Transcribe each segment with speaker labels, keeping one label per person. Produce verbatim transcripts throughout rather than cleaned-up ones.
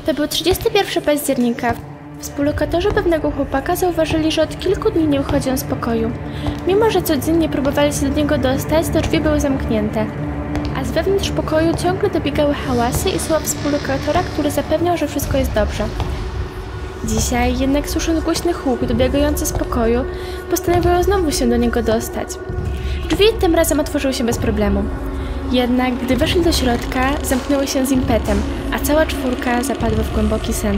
Speaker 1: To był trzydziestego pierwszego października. Współlokatorzy pewnego chłopaka zauważyli, że od kilku dni nie wychodzi on z pokoju. Mimo że codziennie próbowali się do niego dostać, to drzwi były zamknięte. A z wewnątrz pokoju ciągle dobiegały hałasy i słowa współlokatora, który zapewniał, że wszystko jest dobrze. Dzisiaj jednak, słysząc głośny huk dobiegający z pokoju, postanowiło znowu się do niego dostać. Drzwi tym razem otworzyły się bez problemu. Jednak gdy weszli do środka, zamknęły się z impetem, a cała czwórka zapadła w głęboki sen.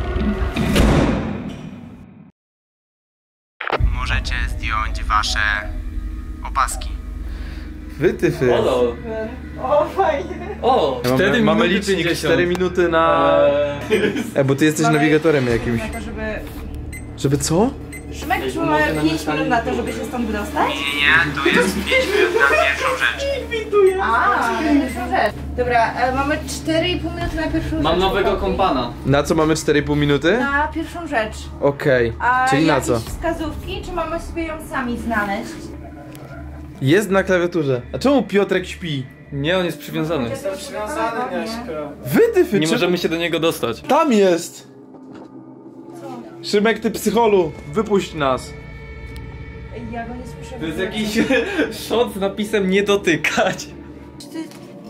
Speaker 2: Możecie zdjąć wasze opaski.
Speaker 3: Wytyfy.
Speaker 4: Halo.
Speaker 5: O, fajnie.
Speaker 4: O, cztery
Speaker 3: mamy, mamy
Speaker 4: minuty
Speaker 3: licznik
Speaker 4: pięćdziesiąt.
Speaker 3: cztery minuty na... E, bo ty jesteś
Speaker 5: Mamy
Speaker 3: nawigatorem jakimś.
Speaker 5: Na to, żeby...
Speaker 3: Żeby co?
Speaker 5: Szymek, czy mamy pięć minut na to, żeby się stąd wydostać?
Speaker 2: Nie, nie, to jest pięć minut na pierwszą rzecz.
Speaker 5: A, na pierwszą rzecz. Dobra, e, mamy cztery i pół minuty na pierwszą rzecz.
Speaker 4: Mam nowego kompana.
Speaker 3: Na co mamy cztery i pół minuty?
Speaker 5: Na pierwszą rzecz.
Speaker 3: Okej,
Speaker 5: A
Speaker 3: czyli na
Speaker 5: jakieś
Speaker 3: co?
Speaker 5: wskazówki, czy mamy sobie ją sami znaleźć?
Speaker 3: Jest na klawiaturze. A czemu Piotrek śpi?
Speaker 4: Nie, on jest przywiązany.
Speaker 5: Jestem przywiązany,
Speaker 3: Wytyfy,
Speaker 4: Nie
Speaker 3: czy...
Speaker 4: możemy się do niego dostać.
Speaker 3: Tam jest! Szymek, ty psycholu, wypuść nas.
Speaker 5: Ja go nie słyszę.
Speaker 4: To jest jakiś shot z napisem nie dotykać.
Speaker 5: Ty...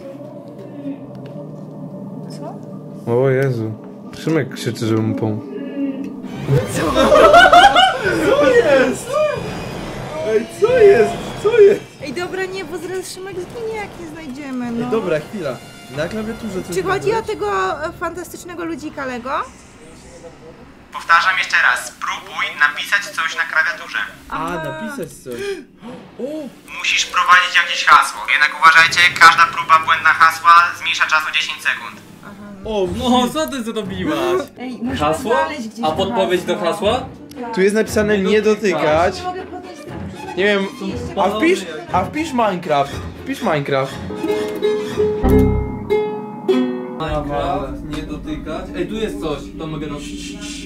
Speaker 5: Co?
Speaker 3: O Jezu. Szymek krzyczy, żeby mu pomóc. Co? Co jest? Ej, co jest? Co jest?
Speaker 5: Ej, dobra, nie, bo zaraz Szymek zginie, jak nie znajdziemy, no.
Speaker 3: Ej, dobra, chwila. Na klawiaturze coś
Speaker 5: Czy chodzi o
Speaker 3: znaleźć?
Speaker 5: tego e, fantastycznego ludzika Lego?
Speaker 2: Powtarzam jeszcze raz, spróbuj napisać coś na klawiaturze.
Speaker 3: A, napisać coś.
Speaker 2: Musisz prowadzić jakieś hasło. Jednak uważajcie, każda próba błędna hasła zmniejsza czas o dziesięć sekund.
Speaker 3: O,
Speaker 4: No, co ty zrobiłaś?
Speaker 5: Ej, musimy
Speaker 4: Hasło?
Speaker 5: znaleźć gdzieś
Speaker 4: A
Speaker 5: to
Speaker 4: podpowiedź do
Speaker 5: hasło.
Speaker 4: hasła?
Speaker 3: tu jest napisane nie dotykać.
Speaker 5: Nie mogę podnieść tego.
Speaker 3: Nie wiem, a wpisz, a wpisz Minecraft. Wpisz Minecraft.
Speaker 4: Minecraft, nie dotykać. Ej, tu jest coś, to mogę dotykać.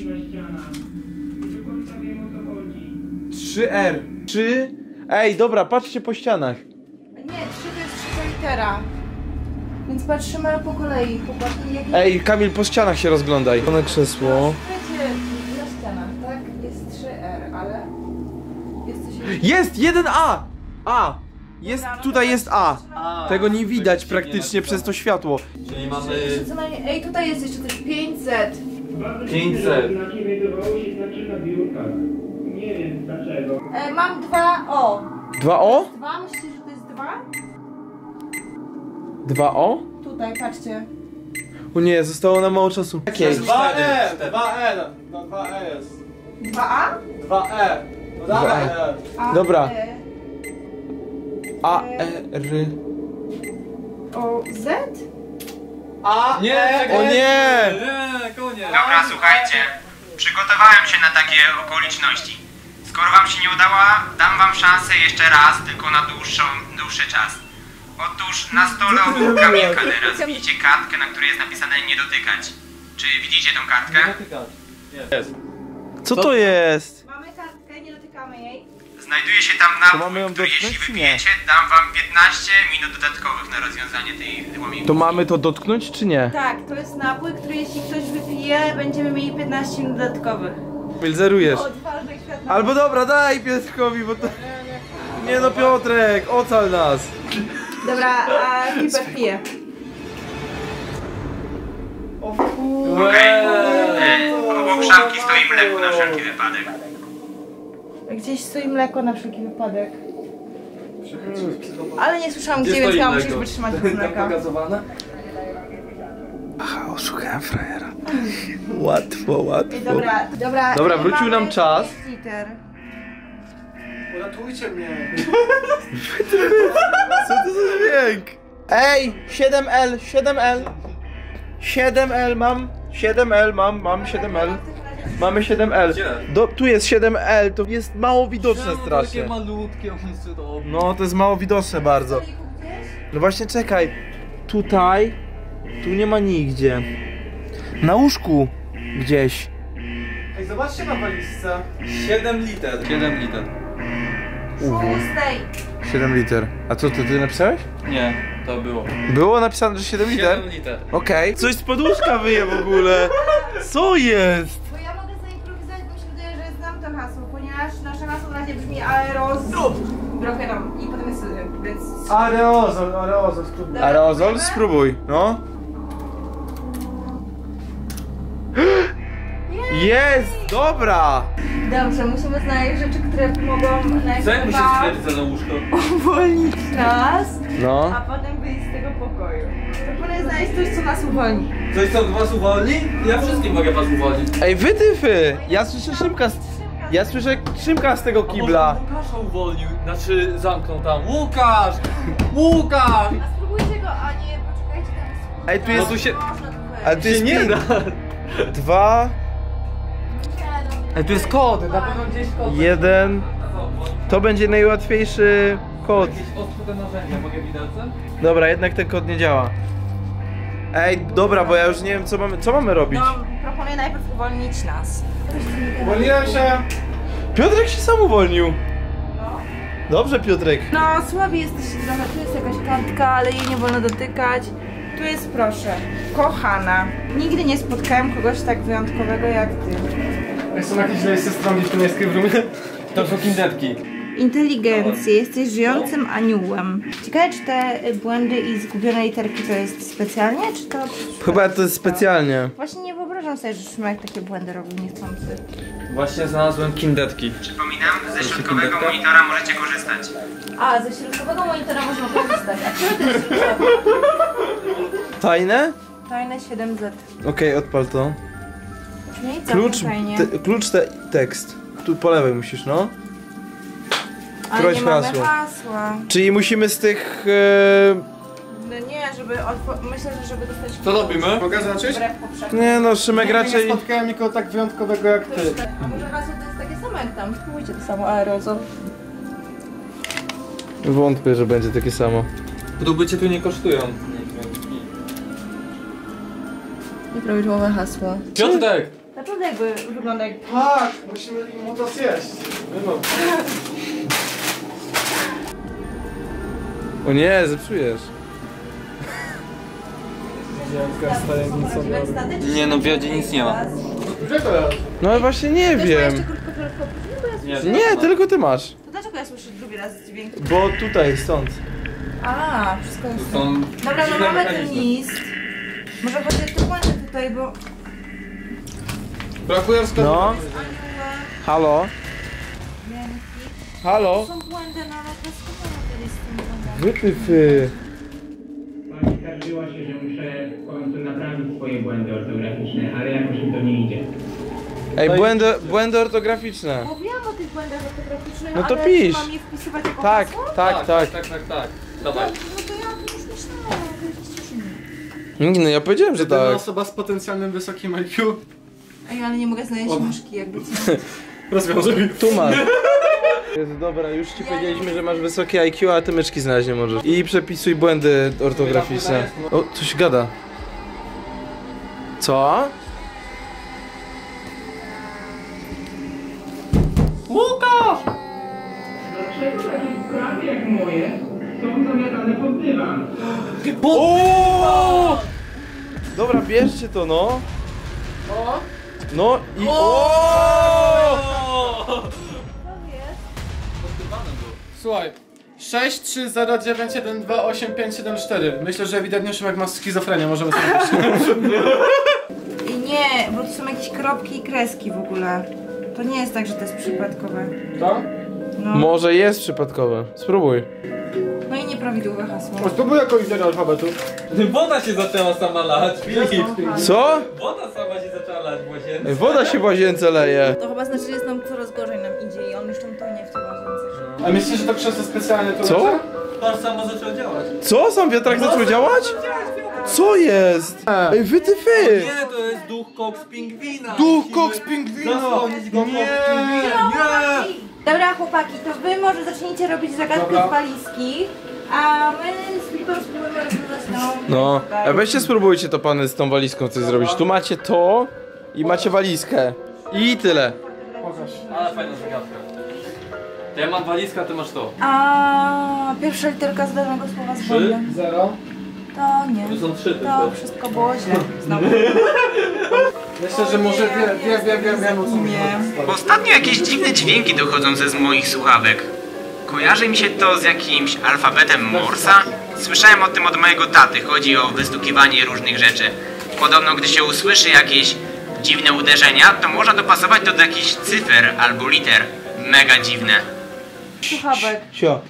Speaker 3: trzy R. trzy. Ej, dobra, patrzcie po ścianach.
Speaker 5: Nie, trzy to jest trzecia litera. Więc patrzymy po kolei, chłopaki. Jak...
Speaker 3: Ej, Kamil, po ścianach się rozglądaj. Na krzesło.
Speaker 5: Wiecie, na ścianach, tak? Jest trzy R, ale... Jest coś jeszcze.
Speaker 3: Jest! jeden A! A! Jest,
Speaker 5: Dobra, no
Speaker 3: tutaj
Speaker 5: to
Speaker 3: jest A.
Speaker 4: A,
Speaker 3: Tego nie
Speaker 4: to
Speaker 3: widać
Speaker 4: jest dziwnie
Speaker 3: praktycznie przez to
Speaker 4: napisane.
Speaker 3: światło.
Speaker 4: Czyli mamy
Speaker 5: Jeszcze co najmniej... Ej, tutaj jest jeszcze coś. pięćset.
Speaker 4: pięćset.
Speaker 6: Znaki znajdowały się znaczy na biurkach. Nie wiem dlaczego.
Speaker 5: E, mam dwa O.
Speaker 3: dwa O?
Speaker 5: Dwa? Myślicie, że to jest dwa?
Speaker 3: dwa O?
Speaker 5: Tutaj, patrzcie.
Speaker 3: O nie, zostało nam mało czasu. Jakiej?
Speaker 7: dwa E, dwa E, no dwa E jest.
Speaker 5: dwa A?
Speaker 7: dwa E. No dawaj E.
Speaker 5: A
Speaker 3: Dobra.
Speaker 5: E,
Speaker 3: A, E, R.
Speaker 5: O, Z?
Speaker 7: A,
Speaker 4: Nie,
Speaker 7: E,
Speaker 3: O nie!
Speaker 4: Nie, koniec.
Speaker 2: Dobra, słuchajcie. Przygotowałem się na takie okoliczności. Skoro wam się nie udała, dam wam szansę jeszcze raz, tylko na dłuższą, dłuższy czas. Otóż na stole obok Kamilka teraz widzicie kartkę, na której jest napisane nie dotykać. Czy widzicie tą kartkę?
Speaker 4: Jest.
Speaker 3: Co to jest?
Speaker 5: Mamy kartkę, nie dotykamy jej.
Speaker 2: Znajduje się tam
Speaker 3: To mamy
Speaker 2: nabój,
Speaker 3: ją
Speaker 2: który
Speaker 3: dotknąć,
Speaker 2: jeśli
Speaker 3: czy nie?
Speaker 2: wypijecie, dam wam piętnaście minut dodatkowych na rozwiązanie tej łamigi.
Speaker 3: To mamy to dotknąć, czy nie?
Speaker 5: Tak, to jest napój, który jeśli ktoś wypije, będziemy mieli piętnaście minut dodatkowych.
Speaker 3: Kamil, zerujesz.
Speaker 5: Odważnych świat na...
Speaker 3: Albo dobra, daj Piotrkowi, bo to... Nie no, Piotrek, ocal nas.
Speaker 5: Dobra, a Piper pije.
Speaker 2: Okej, e, obok szafki stoi mleko na wszelki wypadek.
Speaker 5: Gdzieś stoi mleko na wszelki wypadek. Ale nie słyszałam gdzie,
Speaker 4: Gdzie
Speaker 5: więc
Speaker 4: stoi
Speaker 5: ja
Speaker 4: mleko?
Speaker 5: muszę wytrzymać bez mleka.
Speaker 4: Pokazowane?
Speaker 3: Aha, oszukałem frajera. Łatwo, łatwo.
Speaker 5: Ej, dobra, dobra.
Speaker 3: Dobra,
Speaker 5: ej,
Speaker 3: wrócił
Speaker 5: mamy
Speaker 3: nam czas.
Speaker 5: pięć liter.
Speaker 7: Uratujcie mnie.
Speaker 3: Co to za dźwięk? Ej, siedem L, siedem L. siedem L mam, siedem L mam, mam siedem L. Mamy siedem L.
Speaker 4: Gdzie?
Speaker 3: Do, tu jest siedem L, to jest mało widoczne
Speaker 4: Czemu
Speaker 3: strasznie.
Speaker 4: takie malutkie, on jest cudowny.
Speaker 3: No, to jest mało widoczne bardzo. No właśnie, czekaj. Tutaj, tu nie ma nigdzie. Na łóżku gdzieś.
Speaker 7: Ej, zobaczcie na walizce.
Speaker 4: siedem liter. siedem liter.
Speaker 5: Szóstej.
Speaker 3: siedem liter. A co, ty, ty napisałeś?
Speaker 4: Nie, to było.
Speaker 3: Było napisane, że siedem liter?
Speaker 4: siedem liter.
Speaker 3: Okej. Okay. Coś z poduszka wyje w ogóle. Co jest?
Speaker 5: Bo ja mogę zaimprowizować, bo mi się wydaje, że znam to hasło, ponieważ nasze hasło na razie brzmi aerozol. Trochę nam i potem jest y, więc...
Speaker 7: Aerozol, aerozol, spróbuj.
Speaker 3: Aerozol? Spróbuj, no. Jest! Dobra!
Speaker 5: Dobrze, musimy znaleźć rzeczy, które mogą
Speaker 4: Co jak mi się
Speaker 5: najpierw
Speaker 4: stwierdza na łóżko?
Speaker 5: uwolnić nas,
Speaker 3: No.
Speaker 5: a potem wyjść z tego pokoju. Proponuję znaleźć coś, co nas uwolni.
Speaker 4: Coś co was uwolni? Ja wszystkim mogę was uwolnić.
Speaker 3: Ej, wytyfy! Ja słyszę Szymka z... Ja słyszę Szymka z tego kibla.
Speaker 4: A może Łukasza uwolnił, znaczy zamknął tam. Łukasz! Łukasz!
Speaker 5: A spróbujcie go, a nie, poczekajcie tam.
Speaker 3: Ej, tu jest...
Speaker 4: No tu się...
Speaker 5: Można tu wejść.
Speaker 3: Ale tu jest
Speaker 4: nie
Speaker 3: pin.
Speaker 4: da.
Speaker 3: Dwa...
Speaker 4: Ej, tu jest kod, na pewno gdzieś kod.
Speaker 3: Jeden... To będzie najłatwiejszy kod.
Speaker 4: Jakieś ostre narzędzia, mogę widelce?
Speaker 3: Dobra, jednak ten kod nie działa. Ej, dobra, bo ja już nie wiem co mamy, co mamy robić.
Speaker 5: No, proponuję najpierw uwolnić nas.
Speaker 7: Uwolniłem się.
Speaker 3: Piotrek się sam uwolnił. Dobrze, Piotrek.
Speaker 5: No, słabi jesteście trochę. Tu jest jakaś kartka, ale jej nie wolno dotykać. Tu jest, proszę, kochana. Nigdy nie spotkałem kogoś tak wyjątkowego jak ty.
Speaker 7: Jak są jakieś lejsy stron, gdzieś tu nie skryw.
Speaker 4: To są kindetki.
Speaker 5: Inteligencję, jesteś żyjącym aniołem. Ciekawe, czy te błędy i zgubione literki to jest specjalnie, czy to...
Speaker 3: Chyba to jest specjalnie.
Speaker 5: Właśnie nie wyobrażam sobie, że Szymek takie błędy robił niechcący.
Speaker 4: Właśnie znalazłem kindetki.
Speaker 2: Przypominam, ze środkowego monitora możecie korzystać.
Speaker 5: A, ze środkowego monitora można korzystać. A które to jest?
Speaker 3: Tajne?
Speaker 5: Tajne siedem zet.
Speaker 3: Okej, odpal to.
Speaker 5: Nie, co
Speaker 3: Klucz,
Speaker 5: tajnie.
Speaker 3: te, klucz te, tekst. Tu po lewej musisz, no.
Speaker 5: Ale
Speaker 3: wprowadź
Speaker 5: nie mamy
Speaker 3: hasło.
Speaker 5: hasła.
Speaker 3: Czyli musimy z tych... E...
Speaker 5: No nie, żeby otw- myślę, że żeby dostać...
Speaker 4: Co robimy?
Speaker 7: Mogę zacząć?
Speaker 5: Wbrew powszechnym.
Speaker 3: Nie no, Szymek
Speaker 7: Nigdy
Speaker 3: raczej...
Speaker 7: nie spotkałem nikogo tak wyjątkowego jak ty.
Speaker 5: A może hasło to jest takie samo jak tam? Spróbujcie to samo aerozol.
Speaker 3: Wątpię, że będzie takie samo.
Speaker 4: Próbycie tu nie kosztują.
Speaker 5: Nieprawidłowe hasło.
Speaker 4: Piotrek!
Speaker 5: Naprawdę jakby wygląda jak...
Speaker 7: Tak, musimy mu to zjeść. No.
Speaker 3: O nie, zepsujesz.
Speaker 7: Wielka z tajemnicą.
Speaker 4: Nie no, w Wiodzie nic nie ma.
Speaker 7: Gdzie to jest?
Speaker 3: No właśnie nie
Speaker 5: Ktoś ma jeszcze
Speaker 3: wiem.
Speaker 5: krótko bo ja
Speaker 4: Nie,
Speaker 5: słyszę...
Speaker 3: Nie, tylko ty masz.
Speaker 5: To dlaczego ja słyszę drugi raz dźwięk?
Speaker 3: Bo tutaj, stąd.
Speaker 5: A, wszystko jest...
Speaker 4: To są
Speaker 5: Dobra, no
Speaker 4: dziwne
Speaker 5: mamy ten
Speaker 4: mechanizmy.
Speaker 5: list. Może chodzi o te błędy tutaj, bo...
Speaker 7: Brakuje wskazu.
Speaker 3: No. Halo? Halo?
Speaker 5: Są błędy, no ale to skąd te listy?
Speaker 3: Wytyfy.
Speaker 6: Pani skarżyła się, że muszę w końcu naprawić swoje błędy ortograficzne, ale jakoś mi to nie idzie.
Speaker 3: Ej, błędy, błędy ortograficzne.
Speaker 5: Mówiłam o tych błędach ortograficznych,
Speaker 3: No to
Speaker 5: ale
Speaker 3: pisz.
Speaker 5: czy mam je wpisywać jako
Speaker 3: Tak,
Speaker 5: hasło?
Speaker 3: tak, tak.
Speaker 4: Tak, tak, tak. Dawaj.
Speaker 5: No to ja już myślałam, to jest ciszenie.
Speaker 3: Nie, no ja powiedziałem, że
Speaker 7: Jedyna
Speaker 3: tak.
Speaker 7: osoba z potencjalnym wysokim I Q.
Speaker 5: Ej, ale nie mogę znaleźć myszki, jakby co.
Speaker 7: Rozwiązuj.
Speaker 3: Tu masz. Jezu, dobra, już ci powiedzieliśmy, że masz wysokie I Q, a ty myczki znaleźć nie możesz. I przepisuj błędy ortograficzne. O, coś gada. Co?
Speaker 7: Łukasz!
Speaker 6: Dlaczego takie sprawy jak moje są zamiatane pod dywan?
Speaker 3: O! Dobra, bierzcie to, no. No i o!
Speaker 7: Słuchaj. sześć trzy zero dziewięć jeden dwa osiem pięć siedem cztery. Myślę, że ewidentnie Szymek ma schizofrenię, możemy sobie
Speaker 5: I nie, bo to są jakieś kropki i kreski w ogóle. To nie jest tak, że to jest przypadkowe.
Speaker 7: To?
Speaker 5: No,
Speaker 3: Może jest przypadkowe. Spróbuj.
Speaker 5: no i nieprawidłowe hasło.
Speaker 7: O, spróbuj jako litery alfabetu.
Speaker 4: Woda się zaczęła sama lać, Filip.
Speaker 3: Co?
Speaker 4: Woda sama się zaczęła lać w łazience.
Speaker 3: Ej, woda się w łazience leje.
Speaker 5: To chyba znaczy, że jest nam coraz gorzej nam idzie i on już tam tonie w tej łazience.
Speaker 7: A myślisz, że to krzesło specjalnie to
Speaker 3: Co?
Speaker 7: leży?
Speaker 4: To samo zaczęło działać.
Speaker 3: Co? Sam wiatrak zaczął działać? Co jest? Ej, wytyfy!
Speaker 4: Nie, to jest duch koks pingwina.
Speaker 3: Duch
Speaker 4: Musimy
Speaker 3: koks pingwina!
Speaker 4: Zasłonić go
Speaker 3: Nie!
Speaker 4: koks pingwina. Nie!
Speaker 5: Dobra chłopaki, to wy może zacznijcie robić zagadkę
Speaker 7: Dobra.
Speaker 5: z walizki, a my z Filipem spróbujemy rozwiązać tą...
Speaker 3: No,
Speaker 5: tutaj.
Speaker 3: a weźcie spróbujcie to pany z tą walizką coś zrobić. Tu macie to i macie walizkę. I tyle.
Speaker 7: Pokaż.
Speaker 4: Ale fajna zagadka. To ja mam walizkę, a ty masz to.
Speaker 5: A pierwsza literka z danego słowa z
Speaker 4: Trzy,
Speaker 5: błędem.
Speaker 7: Zero.
Speaker 5: To nie.
Speaker 4: Tu są trzy
Speaker 5: To
Speaker 4: tylko.
Speaker 5: wszystko było źle. Znowu.
Speaker 7: Myślę, że może wie, wie, wie, wie, wiem o co mi
Speaker 5: Nie.
Speaker 7: chodzi.
Speaker 2: Ostatnio jakieś dziwne dźwięki dochodzą ze z moich słuchawek. Kojarzy mi się to z jakimś alfabetem Morsa? Słyszałem o tym od mojego taty. Chodzi o wystukiwanie różnych rzeczy. Podobno gdy się usłyszy jakieś dziwne uderzenia, to można dopasować to do jakichś cyfer albo liter. Mega dziwne.
Speaker 5: Słuchawek.
Speaker 3: Sio.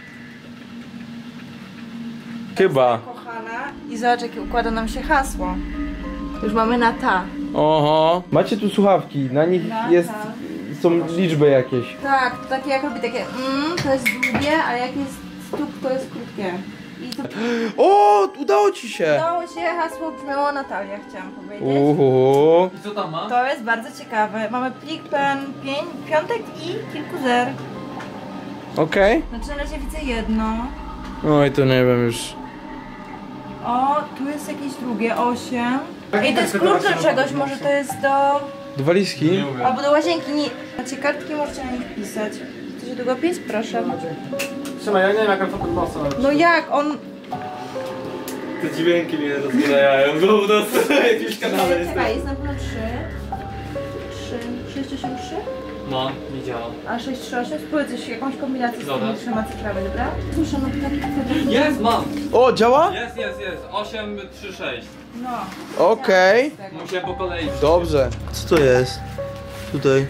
Speaker 3: Chyba.
Speaker 5: Kochana. I zobacz, jakie układa nam się hasło. Już mamy na ta.
Speaker 3: Oho. Macie tu słuchawki, na nich
Speaker 5: Na
Speaker 3: jest,
Speaker 5: ta.
Speaker 3: są liczby jakieś.
Speaker 5: Tak, to takie jak robi takie mm, to jest długie, a jak jest stuk, to jest krótkie. I to
Speaker 3: O, udało ci się.
Speaker 5: udało się, hasło brzmiało Natalia, chciałam powiedzieć.
Speaker 3: Uhu.
Speaker 4: I co tam ma?
Speaker 5: To jest bardzo ciekawe. Mamy plik pen, pię piątek i kilku zer.
Speaker 3: Okej.
Speaker 5: Znaczy na razie widzę jedno.
Speaker 3: Oj, to nie wiem już.
Speaker 5: O, tu jest jakieś drugie, osiem. I to jest klucz do czegoś, może to jest do...
Speaker 3: Do walizki?
Speaker 4: Nie umiem.
Speaker 5: Albo do łazienki. Nie. Macie kartki, możecie na nich pisać. Chcecie długopis? Proszę.
Speaker 7: Trzymaj, ja nie wiem jaka to podpasa.
Speaker 5: No jak? On...
Speaker 4: Te dźwięki mnie rozbrajają, bo po prostu jakimś kanale jest.
Speaker 5: Czekaj, jest na pewno trzy. trzy. sześć osiem trzy?
Speaker 4: No, nie działa.
Speaker 5: A sześć trzy osiem? Spróbuj coś, jakąś kombinację z
Speaker 4: Dobra.
Speaker 5: tymi trzema cyframi, dobra? Słyszę, no to takich
Speaker 4: Jest, mam!
Speaker 3: O, działa?
Speaker 4: Jest, jest, jest. osiem trzy sześć.
Speaker 5: No.
Speaker 3: Okej.
Speaker 4: Musiałem po kolei.
Speaker 3: Dobrze. Co to jest? Tutaj.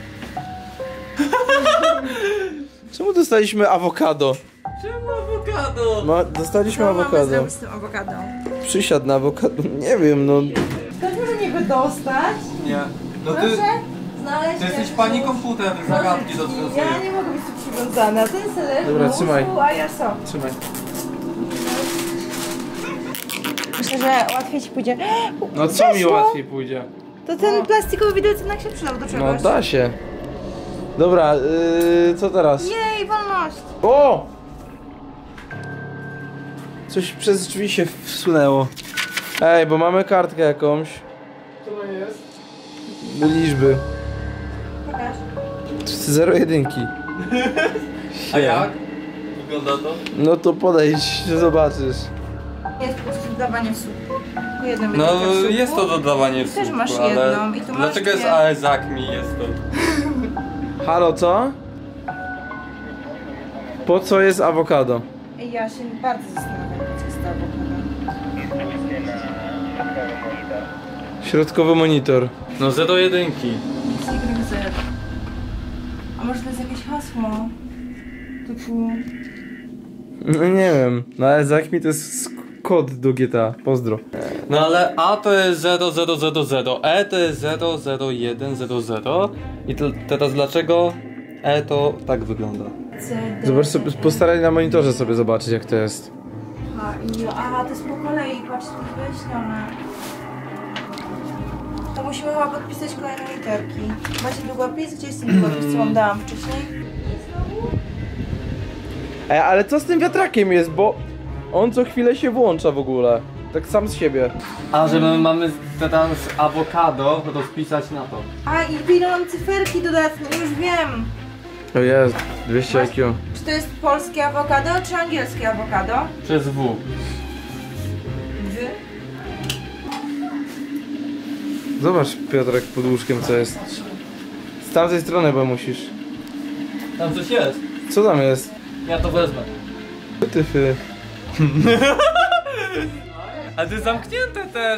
Speaker 3: Czemu dostaliśmy awokado?
Speaker 4: Czemu awokado?
Speaker 3: Ma, dostaliśmy
Speaker 5: Co mamy
Speaker 3: awokado.
Speaker 5: zrobić z tym awokadą?
Speaker 3: Przysiad na awokado. Nie wiem, no.
Speaker 5: Ktoś może niby dostać?
Speaker 4: Nie. No ty,
Speaker 5: Proszę znaleźć...
Speaker 4: ty jesteś
Speaker 5: jakąś-
Speaker 4: pani komputer, zagadki
Speaker 5: Nożyczki.
Speaker 4: rozwiązujesz.
Speaker 5: Ja nie mogę być tu przywiązana. Ten se leży
Speaker 3: Dobra,
Speaker 5: na
Speaker 3: trzymaj.
Speaker 5: łóżku, a ja co?
Speaker 3: Trzymaj.
Speaker 5: Myślę, że łatwiej ci pójdzie.
Speaker 3: No co mi
Speaker 5: Przeszło.
Speaker 3: łatwiej pójdzie?
Speaker 5: To ten plastikowy widelec jednak się przydał do
Speaker 3: No
Speaker 5: czegoś.
Speaker 3: da się. Dobra, yy, co teraz?
Speaker 5: Jej, wolność!
Speaker 3: O! Coś przez drzwi się wsunęło. Ej, bo mamy kartkę jakąś.
Speaker 7: Co to jest?
Speaker 3: Liczby.
Speaker 5: Pokaż.
Speaker 3: Zero jedynki.
Speaker 4: A jak? Wygląda to?
Speaker 3: No to podejdź, zobaczysz.
Speaker 5: Jest po prostu dodawanie supu. Tylko jedną
Speaker 4: No
Speaker 5: łyżkę supu.
Speaker 4: jest to dodawanie
Speaker 5: Też
Speaker 4: supu,
Speaker 5: masz
Speaker 4: ale
Speaker 5: jedną i tu masz
Speaker 4: dlaczego jest
Speaker 5: dwie.
Speaker 4: aezak mi jest to?
Speaker 3: Halo, co? Po co jest awokado?
Speaker 5: Ej, ja się bardzo zastanawiam, co jest to awokado.
Speaker 3: Środkowy monitor.
Speaker 4: No zero jedynki.
Speaker 5: Y Z. A może to jest jakieś hasło? Typu...
Speaker 3: No nie wiem, no ale za mi to jest kod do G T A. Pozdro.
Speaker 4: No ale A to jest zero zero zero zero, E to jest zero zero jeden zero zero i to, teraz dlaczego E to tak wygląda?
Speaker 5: C, D,
Speaker 3: Zobacz sobie, postaraj na monitorze sobie zobaczyć jak to jest.
Speaker 5: H, I, a to jest po kolei, patrz, to jest wyjaśnione. To musimy chyba podpisać kolejne literki. Macie długopis? Gdzie jest ten długopis, co wam dałam wcześniej?
Speaker 3: Ej, ale co z tym wiatrakiem jest, bo on co chwilę się włącza w ogóle. Tak sam z siebie.
Speaker 4: A że my mamy teraz awokado rozpisać na to.
Speaker 5: A i wyjdą nam cyferki dodatnie, już wiem.
Speaker 3: O jest, dwieście I Q.
Speaker 5: Czy to jest polskie awokado, czy angielskie awokado?
Speaker 4: Przez W.
Speaker 5: Wy?
Speaker 3: Zobacz Piotrek pod łóżkiem co jest. Z tamtej strony bo musisz.
Speaker 4: Tam coś jest.
Speaker 3: Co tam jest?
Speaker 4: Ja to wezmę.
Speaker 3: Tyfy.
Speaker 4: A to jest zamknięte też.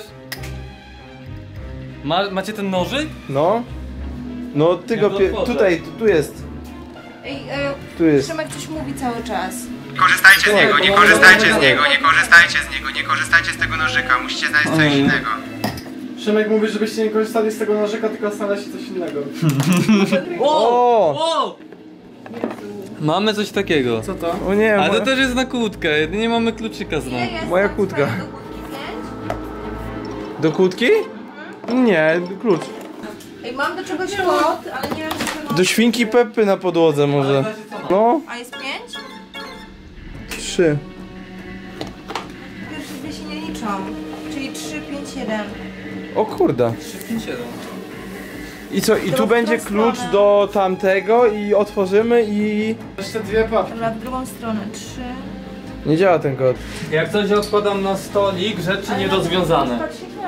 Speaker 4: Ma, macie ten nożyk?
Speaker 3: No. No ty
Speaker 4: Ja
Speaker 3: go
Speaker 4: to
Speaker 3: pie...
Speaker 4: otworzę.
Speaker 3: Tutaj, tu, tu jest.
Speaker 5: Ej, e,
Speaker 3: Tu jest.
Speaker 5: Szymek coś mówi cały czas.
Speaker 2: Korzystajcie z
Speaker 3: Oj,
Speaker 2: niego, nie
Speaker 3: to
Speaker 2: korzystajcie
Speaker 3: może-
Speaker 2: z niego, nie korzystajcie z niego, nie korzystajcie z tego nożyka, musicie znaleźć coś
Speaker 4: Ojej.
Speaker 2: innego.
Speaker 7: Szymek mówi, żebyście nie korzystali z tego nożyka, tylko znaleźli coś innego.
Speaker 3: O!
Speaker 4: O! Mamy coś takiego.
Speaker 7: Co to?
Speaker 3: O nie,
Speaker 4: Ale
Speaker 3: moja,
Speaker 4: to też jest na kłódkę, jedynie mamy kluczyka znowu.
Speaker 5: Ile jest
Speaker 3: Moja
Speaker 5: tam
Speaker 3: kłódka.
Speaker 5: swoje do kłódki? Pięć?
Speaker 3: do kłódki? Nie, klucz.
Speaker 5: Ej, mam do czegoś kod, ale nie wiem, czy to...
Speaker 3: Do świnki Peppy na podłodze może. No,
Speaker 5: A jest pięć?
Speaker 3: trzy.
Speaker 5: Pierwsze dwie się nie liczą. Czyli trzy, pięć, jeden.
Speaker 3: O kurde.
Speaker 4: trzy pięć siedem.
Speaker 3: I co, i
Speaker 5: To
Speaker 3: tu
Speaker 5: w
Speaker 3: będzie
Speaker 5: którą
Speaker 3: klucz
Speaker 5: stronę?
Speaker 3: do tamtego i otworzymy i...
Speaker 7: Jeszcze dwie papki.
Speaker 5: Dobra, w drugą stronę. Trzy.
Speaker 3: Nie działa ten kod.
Speaker 4: Jak coś odkładam na stolik, rzeczy niedozwiązane.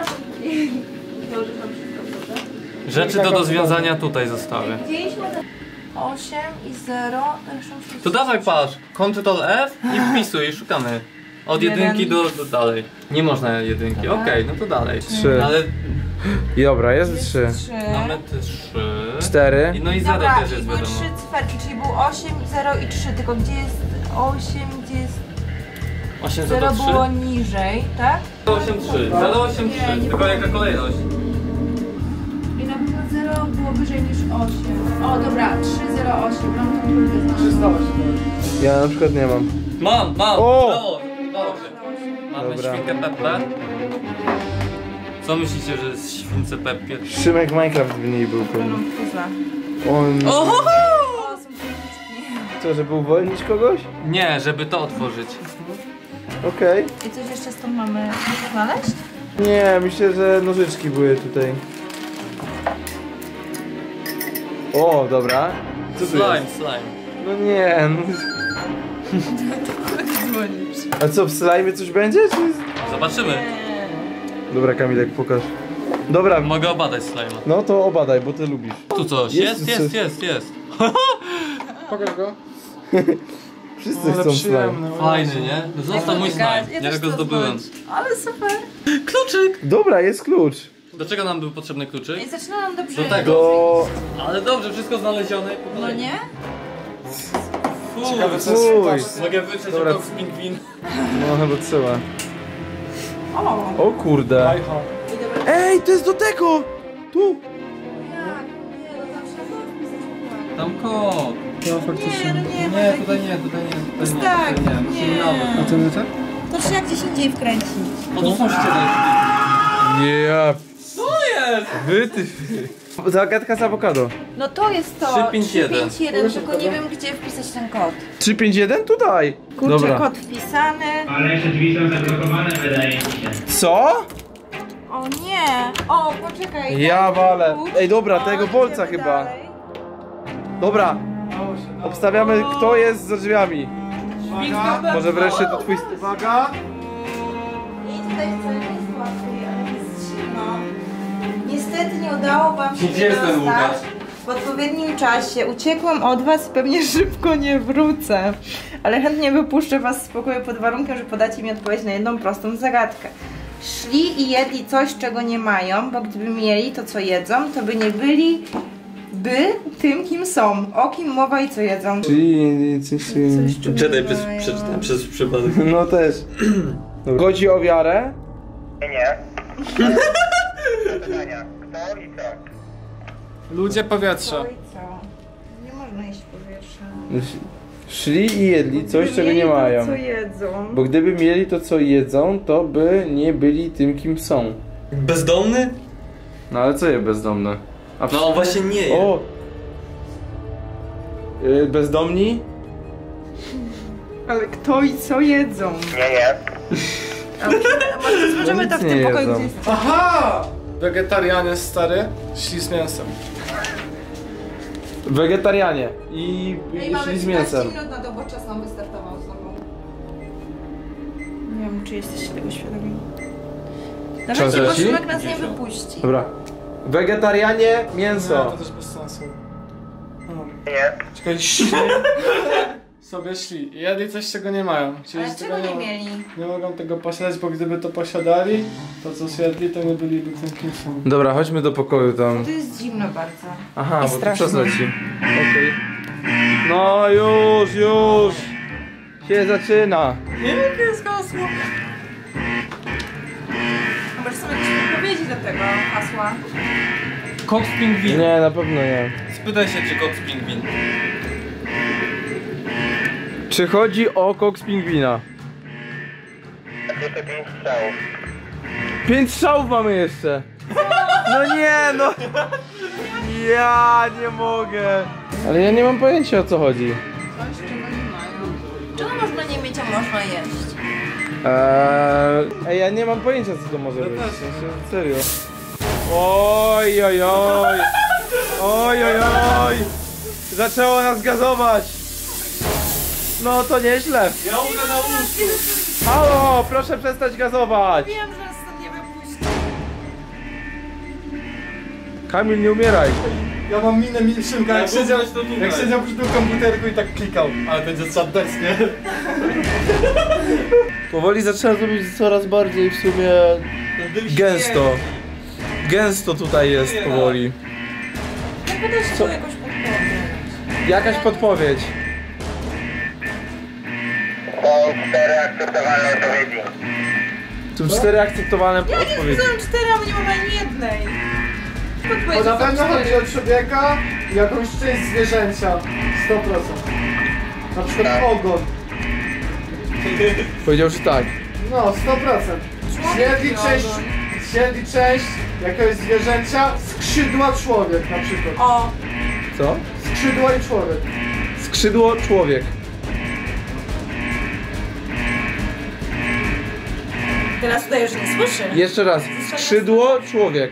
Speaker 4: Rzeczy do dozwiązania tutaj zostawię.
Speaker 5: osiem i zero.
Speaker 4: To dawaj patrz, Ctrl F i wpisuj i szukamy. Od
Speaker 5: Jeden.
Speaker 4: jedynki do, do dalej. Nie można jedynki, okej, no to dalej.
Speaker 3: Trzy.
Speaker 4: Ale
Speaker 3: I dobra, jest trzy.
Speaker 5: Trzy.
Speaker 4: mamy te trzy.
Speaker 3: Cztery.
Speaker 4: I no i zero
Speaker 5: Dobra,
Speaker 4: też
Speaker 5: i
Speaker 4: jest
Speaker 5: były
Speaker 4: wiadomo.
Speaker 5: trzy cyferki, czyli był osiem, zero i trzy. Tylko gdzie jest osiem, gdzie jest
Speaker 4: osiem,
Speaker 5: zero
Speaker 4: zero,
Speaker 5: było
Speaker 4: trzy.
Speaker 5: niżej, tak?
Speaker 4: zero, osiem, trzy. zero, osiem, trzy. Tylko jaka kolejność?
Speaker 5: I na pewno zero było wyżej niż osiem. O dobra, trzy, zero, osiem. Mam tą trójkę znaleźć.
Speaker 3: Ja na przykład nie mam.
Speaker 4: Mam, mam!
Speaker 3: O!
Speaker 4: Udało się, udało się. Mamy
Speaker 3: Dobra.
Speaker 4: świnkę Peppę. Co myślicie, że jest śwince Peppie?
Speaker 3: Szymek Minecraft w niej był pewnie.
Speaker 5: Mam puzzle.
Speaker 3: On...
Speaker 5: O, są trójki.
Speaker 3: Co, żeby uwolnić kogoś?
Speaker 4: Nie, żeby to otworzyć.
Speaker 3: Okej.
Speaker 5: I coś jeszcze stąd mamy znaleźć?
Speaker 3: Nie, myślę, że nożyczki były tutaj. O, dobra. Co tu
Speaker 4: Slime,
Speaker 3: jest?
Speaker 4: slime.
Speaker 3: No nie, no...
Speaker 5: Dzwonisz.
Speaker 3: A co, w slime coś będzie? Czy...
Speaker 4: Zobaczymy.
Speaker 3: Dobra, Kamilek, pokaż. Dobra,
Speaker 4: Mogę obadać slime'a.
Speaker 3: no to obadaj, bo ty lubisz.
Speaker 4: Tu coś.
Speaker 3: Jest
Speaker 4: Jest,
Speaker 3: tu
Speaker 4: jest,
Speaker 3: coś.
Speaker 4: jest, jest.
Speaker 7: Pokaż go.
Speaker 3: Wszyscy
Speaker 7: Ale
Speaker 3: chcą slime.
Speaker 7: przyjemny.
Speaker 4: Fajny, nie? Został mój slime. Ja go zdobyłem.
Speaker 5: Ale super.
Speaker 4: Kluczyk!
Speaker 3: Dobra, jest klucz.
Speaker 4: Do czego nam był potrzebny kluczyk?
Speaker 5: I zaczyna nam dobrze.
Speaker 4: Do tego.
Speaker 3: Do...
Speaker 4: Ale dobrze, wszystko znalezione. po
Speaker 5: No
Speaker 4: kolei.
Speaker 5: nie?
Speaker 4: Fuj,
Speaker 7: Ciekawe co
Speaker 3: Fuj.
Speaker 7: jest.
Speaker 4: Mogę wyczeć
Speaker 3: Dobra.
Speaker 4: jako pingwin.
Speaker 3: No chyba trzeba.
Speaker 5: O.
Speaker 3: O kurde.
Speaker 7: Lajcho.
Speaker 5: I dobra.
Speaker 3: Ej, to jest do tego! Tu!
Speaker 5: Jak? Nie, no tam trzeba było wpisać układ.
Speaker 4: Tam kod.
Speaker 7: No
Speaker 5: Nie,
Speaker 7: faktycznie.
Speaker 5: no nie, bo
Speaker 4: Nie,
Speaker 5: taki-
Speaker 4: tutaj nie, tutaj nie, tutaj nie.
Speaker 5: Tak,
Speaker 4: tutaj nie. Musimy
Speaker 5: nie.
Speaker 4: nawet.
Speaker 7: A to nie tak?
Speaker 5: To trzeba gdzieś indziej wkręcić.
Speaker 4: O, tu są ściany.
Speaker 3: Nie, ja...
Speaker 4: Co jest?
Speaker 3: Wy ty... Zagadka z awokado.
Speaker 5: No to jest to.
Speaker 4: trzy pięć jeden.
Speaker 5: trzy pięć jeden, tylko nie wiem gdzie wpisać ten kod.
Speaker 3: trzy pięć jeden? Tutaj!
Speaker 5: Kurczę,
Speaker 3: Dobra.
Speaker 5: kod wpisany.
Speaker 6: Ale jeszcze drzwi są zablokowane, wydaje mi się.
Speaker 3: Co?
Speaker 5: O nie! O, poczekaj.
Speaker 3: Ja
Speaker 5: daj
Speaker 3: walę.
Speaker 5: klucz.
Speaker 3: Ej, dobra,
Speaker 5: O,
Speaker 3: tego bolca
Speaker 5: idziemy
Speaker 3: chyba.
Speaker 5: dalej.
Speaker 3: Dobra, obstawiamy kto jest za drzwiami.
Speaker 7: Uwaga.
Speaker 3: Może wreszcie to twój...
Speaker 7: Uwaga.
Speaker 5: I tutaj wcale nie jest łatwiej, ale jest zimno. Niestety nie udało wam się
Speaker 4: Gdzie jest ten
Speaker 5: dostać
Speaker 4: Łukasz?
Speaker 5: w odpowiednim czasie. Uciekłam od was i pewnie szybko nie wrócę. Ale chętnie wypuszczę was z spokoju pod warunkiem, że podacie mi odpowiedź na jedną prostą zagadkę. Szli i jedli coś, czego nie mają, bo gdyby mieli to, co jedzą, to by nie byli by tym, kim są. O kim mowa i co jedzą.
Speaker 3: Czyli coś...
Speaker 4: Czytaj przez, przeczytałem przez przypadek.
Speaker 3: No też. Dobra. Chodzi o wiarę?
Speaker 2: Nie. Pytania. Kto i co?
Speaker 7: Ludzie powietrza.
Speaker 5: Co i co? Nie można iść powietrza.
Speaker 3: Szli i jedli coś, czego nie
Speaker 5: Mieli to,
Speaker 3: mają.
Speaker 5: co jedzą.
Speaker 3: Bo gdyby mieli to, co jedzą, to by nie byli tym, kim są.
Speaker 4: Bezdomny?
Speaker 3: No ale co je bezdomne? A w-
Speaker 4: No właśnie nie jest.
Speaker 3: O! Yy, bezdomni?
Speaker 5: Ale kto i co jedzą?
Speaker 2: Nie, nie.
Speaker 5: A może zobaczymy to w
Speaker 3: Nic
Speaker 5: tym
Speaker 3: nie
Speaker 5: pokoju,
Speaker 3: jedzą.
Speaker 5: gdzie jest.
Speaker 7: Aha! Wegetarianie stary. Szli z mięsem.
Speaker 3: Wegetarianie i, i szli z mięsem.
Speaker 5: minut na to, bo czas nam wystartował znowu. Nie wiem, czy jesteście tego świadomi.
Speaker 3: Czas
Speaker 5: Dawajcie, bo
Speaker 3: leci?
Speaker 5: Szymek nas nie wypuści.
Speaker 3: Dobra. Wegetarianie,
Speaker 7: Nie,
Speaker 3: mięso.
Speaker 7: to też bez sensu.
Speaker 2: Nie.
Speaker 7: Czekaj, szli. Sobie szli. I jedli coś, czego nie mają. Czyli
Speaker 5: Ale
Speaker 7: z tego
Speaker 5: czego nie
Speaker 7: mo-
Speaker 5: mieli?
Speaker 7: Nie mogą tego posiadać, bo gdyby to posiadali, to co zjedli, to nie byliby tym, kim są.
Speaker 3: Dobra, chodźmy do pokoju tam.
Speaker 5: To jest zimno bardzo.
Speaker 3: Aha,
Speaker 5: I
Speaker 3: bo tu
Speaker 5: strasznie.
Speaker 3: czas leci. Okej. No już, już! Się zaczyna.
Speaker 5: Jakie jest hasło? Może są jakieś odpowiedzi do tego hasła?
Speaker 4: Koks pingwin.
Speaker 3: Nie, na pewno nie.
Speaker 4: Spytaj się, czy koks pingwin.
Speaker 3: Czy chodzi o koks pingwina?
Speaker 2: Jeszcze pięć strzałów.
Speaker 3: Pięć strzałów mamy jeszcze. No nie, no. Ja nie mogę. Ale ja nie mam pojęcia, o co chodzi.
Speaker 5: Coś, czego nie mają. Czego można nie mieć, a można jeść?
Speaker 3: Eee, ej, ja nie mam pojęcia, co to może być. W sensie, serio. Oj, oj, oj. Oj, oj, oj! Zaczęło nas gazować! No to nieźle.
Speaker 7: Ja umrę na łóżku.
Speaker 3: Halo, proszę przestać gazować!
Speaker 5: Wiem, że stąd nie wypuszczę.
Speaker 3: Kamil, nie umieraj.
Speaker 7: Ja mam minę milszynka, jak
Speaker 4: Ja
Speaker 7: siedział,
Speaker 4: to tutaj.
Speaker 7: jak siedział przy tym komputerku i tak klikał. Ale będzie czat desk, nie?
Speaker 3: Powoli zaczyna zrobić coraz bardziej w sumie gęsto. Gęsto tutaj jest powoli.
Speaker 5: Jak będę się tu jakoś podpowiedzieć?
Speaker 3: Jakaś podpowiedź.
Speaker 2: Są cztery akceptowalne odpowiedzi.
Speaker 3: Tu cztery akceptowane
Speaker 5: Ja nie
Speaker 3: odpowiedzi.
Speaker 5: wpisałem cztery, a nie mam ani jednej.
Speaker 7: Bo
Speaker 5: Podpowiedź
Speaker 7: na
Speaker 5: są
Speaker 7: pewno
Speaker 5: cztery.
Speaker 7: chodzi o człowieka i jakąś część zwierzęcia. sto procent. Na przykład ogon.
Speaker 3: Powiedział, że tak.
Speaker 7: No, sto procent. Średni część, średni część jakiegoś zwierzęcia, skrzydła człowiek na przykład.
Speaker 5: O,
Speaker 3: Co?
Speaker 7: Skrzydła i człowiek.
Speaker 3: Skrzydło człowiek.
Speaker 5: teraz udaje, że nie słyszy.
Speaker 3: Jeszcze raz. Skrzydło człowiek.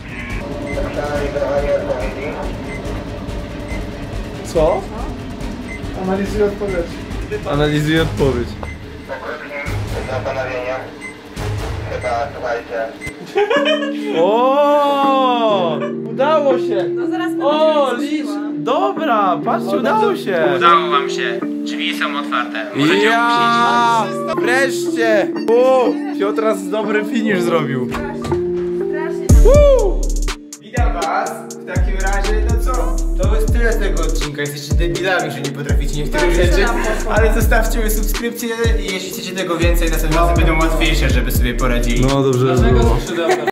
Speaker 3: Co?
Speaker 7: Analizuję odpowiedź.
Speaker 3: Analizuję odpowiedź.
Speaker 2: Po krótkim zastanowieniu. Chyba, słuchajcie.
Speaker 3: O! Udało się!
Speaker 5: No zaraz będę
Speaker 3: O,
Speaker 5: cię
Speaker 3: licz!
Speaker 5: słyszała.
Speaker 3: Dobra, patrzcie, udało się!
Speaker 2: Udało wam się. Drzwi są otwarte. Możecie
Speaker 3: Ja! Wreszcie! O! Piotras dobry finish zrobił. Woo!
Speaker 8: Witam was, w takim razie, no co? To jest tyle z tego odcinka, jesteście debilami, że nie potraficie niektórych rzeczy, ale zostawcie mi subskrypcję i jeśli chcecie tego więcej, następnym razem będą łatwiejsze, żeby sobie poradzili.
Speaker 3: No dobrze.
Speaker 4: Dlaczego skrzydełka?